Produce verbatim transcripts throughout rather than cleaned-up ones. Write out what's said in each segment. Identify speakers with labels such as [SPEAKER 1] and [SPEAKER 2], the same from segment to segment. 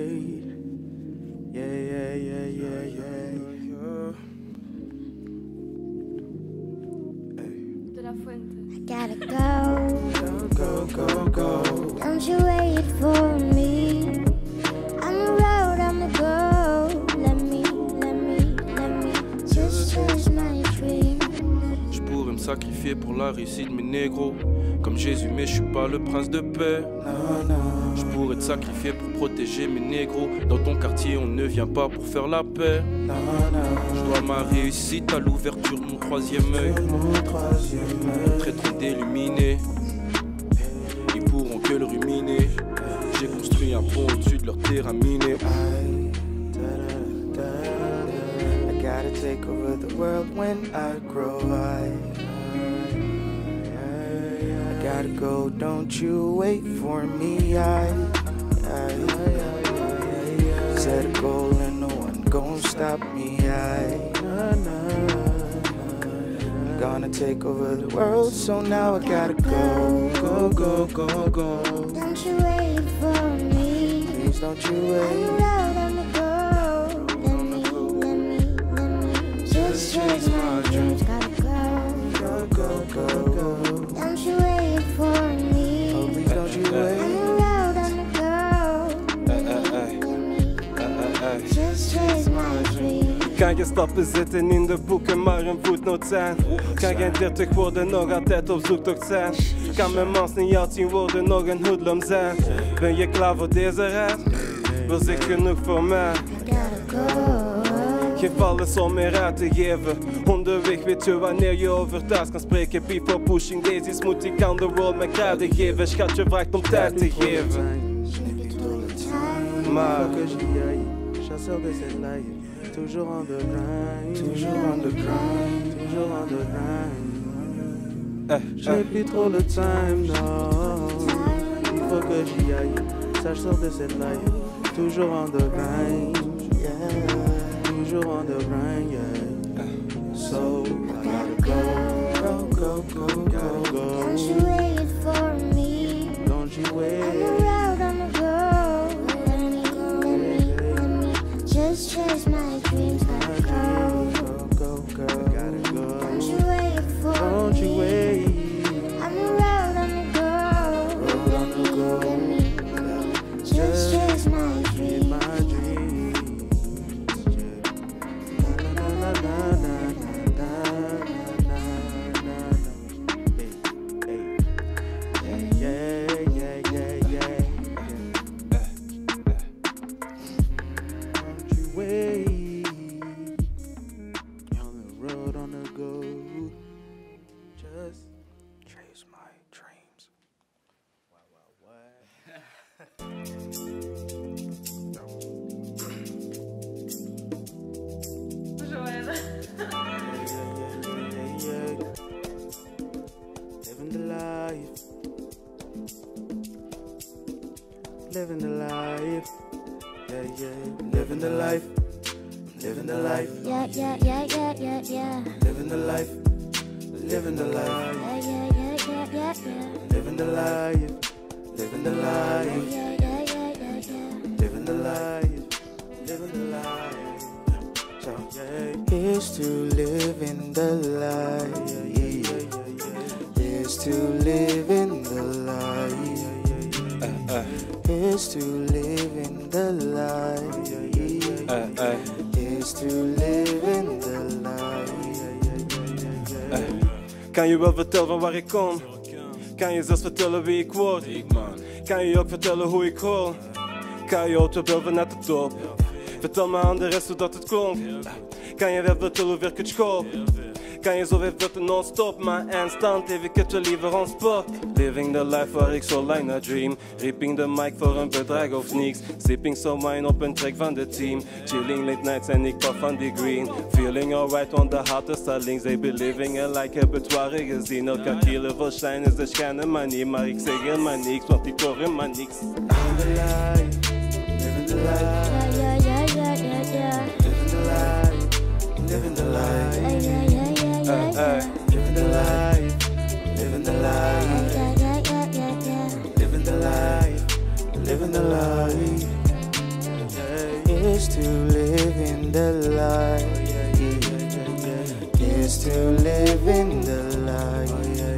[SPEAKER 1] Yeah, yeah, yeah, yeah, yeah.
[SPEAKER 2] De La Fuente.
[SPEAKER 3] I gotta go,
[SPEAKER 1] Go, go, go.
[SPEAKER 3] don't you wait for me. On the road, I'ma go. Let me, let me, let me just chase my dream.
[SPEAKER 4] Je pourrais me sacrifier pour la réussite de mes négros. Comme Jésus, mais je suis pas le prince de paix. Je pourrais te sacrifier pour protéger mes négros. Dans ton quartier, on ne vient pas pour faire la paix. Je dois ma réussite à l'ouverture de mon troisième œil. Très trop d'illuminés, ils pourront que le ruminer. J'ai construit un pont au-dessus de leur terrain miné.
[SPEAKER 1] I gotta take over the world when I grow. I, I gotta go, don't you wait for me. I, I set a goal and no one gon' stop me. I, I'm gonna take over the world, so now I gotta go, go, go, go, go.
[SPEAKER 3] Don't you wait for me.
[SPEAKER 1] Please don't you
[SPEAKER 3] On the
[SPEAKER 1] wait.
[SPEAKER 3] road, I'ma go. Let me, let me, let me just chase my dreams. Gotta go,
[SPEAKER 1] Go, go, go, go.
[SPEAKER 3] don't you wait for me.
[SPEAKER 1] Oh, please don't you
[SPEAKER 3] On the
[SPEAKER 1] wait.
[SPEAKER 3] road, I'ma go.
[SPEAKER 4] Ay, ay, ay. Ay, ay, ay.
[SPEAKER 3] Just chase my dreams.
[SPEAKER 5] Kan ikke stappe zitten in de boeken, maar een voetnoot zijn. Kan geen dertig worden, nog altijd op zoektocht zijn. Kan mijn mans niet jou zien worden, nog een hoodlum zijn. Ben je klaar voor deze reis? Was ik genoeg voor mij?
[SPEAKER 3] I gotta go.
[SPEAKER 5] Geef alles om meer uit te geven. Onderweg weet je wanneer je over thuis kan spreken. Before pushing daisies moet ik aan de roll mijn kruiden geven. Schatje vraagt om tijd te geven. Maar
[SPEAKER 1] chasseur de cette life, toujours on the grind, toujours on the grind, toujours on the grind.
[SPEAKER 5] eh,
[SPEAKER 1] J'ai
[SPEAKER 5] eh.
[SPEAKER 1] plus trop le time, non. Il faut que j'y aille, chasseur de cette life, toujours on the grind, yeah, toujours on the grind, yeah. So I gotta go, go, go, go, go, go.
[SPEAKER 3] Don't you wait for me.
[SPEAKER 1] Don't you
[SPEAKER 3] On the
[SPEAKER 1] wait.
[SPEAKER 3] road, I'ma go. Let me, let me, let me just chase my dreams. Gotta go.
[SPEAKER 1] Go, go, go, gotta go.
[SPEAKER 3] Don't you wait for
[SPEAKER 1] Don't you
[SPEAKER 3] me.
[SPEAKER 1] wait.
[SPEAKER 3] On the road, I'ma go.
[SPEAKER 1] Road
[SPEAKER 3] Let
[SPEAKER 1] on
[SPEAKER 3] me,
[SPEAKER 1] the go.
[SPEAKER 3] let me, let me just chase my dreams.
[SPEAKER 1] My dreams. Na na na na na na na na na. Hey, hey. Yeah, yeah, yeah, yeah, yeah. Don't you wait. On the road on the go. Just chase my dreams. Wow, wow, what?
[SPEAKER 2] Joël.
[SPEAKER 1] Living the life, living the life, yeah, yeah. Living the life, living the life,
[SPEAKER 3] Yeah, yeah, yeah, yeah, yeah, yeah.
[SPEAKER 1] living the life, living the life,
[SPEAKER 3] Yeah, yeah, yeah, yeah, yeah, yeah.
[SPEAKER 1] living the life, living the life,
[SPEAKER 3] Yeah, yeah, yeah, yeah, yeah.
[SPEAKER 1] living the life, living the life. So yeah, here's to living the life. Yeah, yeah, yeah, yeah, yeah. Here's to living the life.
[SPEAKER 5] Eh, eh,
[SPEAKER 1] Here's to living the life.
[SPEAKER 5] eh, eh,
[SPEAKER 1] Here's to living the life.
[SPEAKER 5] eh. Kan je wel vertellen van waar ik kom? Kan je zelfs vertellen wie ik word? Kan je ook vertellen hoe ik hoor? Kan je auto boven naar de top? Vertel me aan de rest hoe dat het klonk. Kan je wel vertellen hoe werk het school? Kan je zoveel vertellen non-stop? Maar eindstand heb ik het wel liever on spot. Living the life waar ik zo lang naar dream. Ripping de mic voor een bedrag of niks. Sipping some wine op een track van de team. Chilling late nights en ik paf van die green. Feeling alright on the hottest stylings. They be living a like heb het ware gezien. Elkaar killen voor shine is de schijnen maar niet. Maar ik zeg helemaal niks, want ik hoor helemaal niks.
[SPEAKER 1] Living the life, living the life,
[SPEAKER 3] Yeah, yeah, yeah, yeah, yeah, yeah.
[SPEAKER 1] living the life, living the life,
[SPEAKER 3] Yeah, yeah, yeah, yeah, yeah, yeah.
[SPEAKER 1] living the life, living the life,
[SPEAKER 3] Yeah, yeah, yeah, yeah, yeah.
[SPEAKER 1] living the life, living the life. Here's to living the life. Here's to living the life.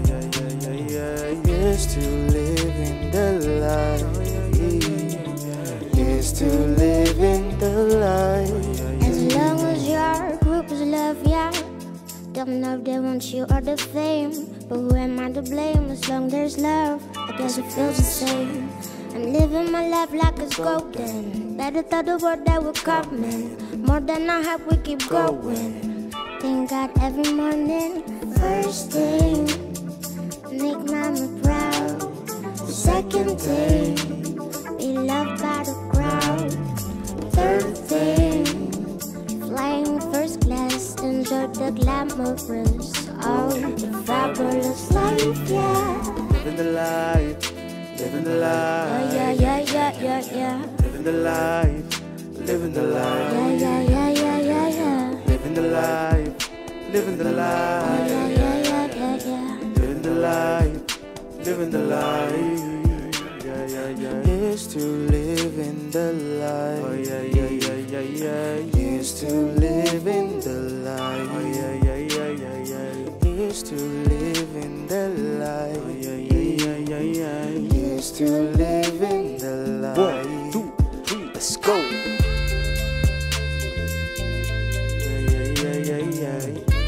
[SPEAKER 1] Here's to living the life. Here's to living the life.
[SPEAKER 3] As long as your group is love, yeah. Don't know if they want you or the fame, but who am I to blame? As long there's love, I guess it feels the same. I'm living my life like it's golden. Better thought the word that would come in. More than I hope we keep going. Thank God every morning. First thing, make mama proud. Second thing, be loved by the crowd. Third thing, flying first class, enjoy the glamorous, oh, the fabulous life, yeah.
[SPEAKER 1] Living the life, living the life.
[SPEAKER 3] Oh yeah, yeah, yeah, yeah, yeah.
[SPEAKER 1] Living the life, living the life.
[SPEAKER 3] Yeah, yeah, yeah, yeah, yeah, yeah.
[SPEAKER 1] Living the life, living the
[SPEAKER 3] Oh
[SPEAKER 1] life.
[SPEAKER 3] yeah, yeah, yeah, yeah, yeah.
[SPEAKER 1] Living the life, living the life. Yeah, yeah, yeah. Here's to living the life. Oh yeah, yeah, yeah, yeah, yeah. Here's to living the life. Oh yeah, yeah, yeah, yeah, yeah. Here's to living the life. Oh yeah, yeah, yeah, yeah, yeah. Here's to living the life. One, two, three, let's go. Yeah, yeah, yeah, yeah, yeah.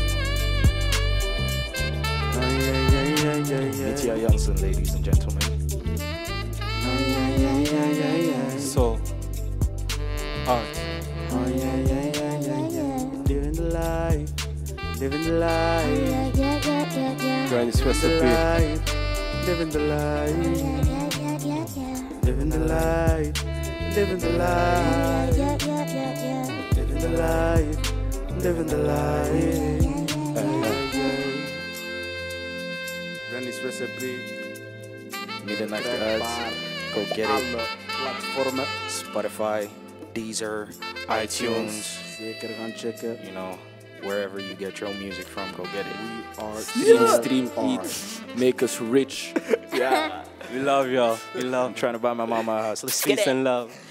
[SPEAKER 1] Oh yeah, yeah, yeah, yeah, yeah.
[SPEAKER 6] Mitya Jansen, ladies and gentlemen.
[SPEAKER 1] Oh yeah, yeah, yeah, yeah, yeah.
[SPEAKER 5] Soul, art.
[SPEAKER 1] Oh yeah, yeah, yeah, yeah, yeah. Living the life, living the
[SPEAKER 3] Oh
[SPEAKER 1] life,
[SPEAKER 3] yeah, yeah, yeah, yeah, yeah.
[SPEAKER 5] Granny's
[SPEAKER 1] the
[SPEAKER 5] recipe.
[SPEAKER 1] life, living the
[SPEAKER 3] Oh
[SPEAKER 1] life,
[SPEAKER 3] yeah, yeah, yeah, yeah, yeah.
[SPEAKER 1] living the life, living the
[SPEAKER 3] Oh
[SPEAKER 1] life,
[SPEAKER 3] yeah, yeah, yeah, yeah, yeah.
[SPEAKER 1] living the life, living the life.
[SPEAKER 3] Yeah, yeah, yeah.
[SPEAKER 1] Granny's recipe.
[SPEAKER 6] Midnight Ads. Go get it.
[SPEAKER 1] Platformen.
[SPEAKER 6] Spotify, Deezer, iTunes.
[SPEAKER 1] Zeker gaan checken.
[SPEAKER 6] You know, wherever you get your music from, go get it.
[SPEAKER 1] We are
[SPEAKER 5] Stream, stream, eat, make us rich.
[SPEAKER 6] Yeah.
[SPEAKER 5] We love y'all. We love.
[SPEAKER 6] I'm trying to buy my mama a house. Let's get
[SPEAKER 5] Peace
[SPEAKER 6] it.
[SPEAKER 5] and love.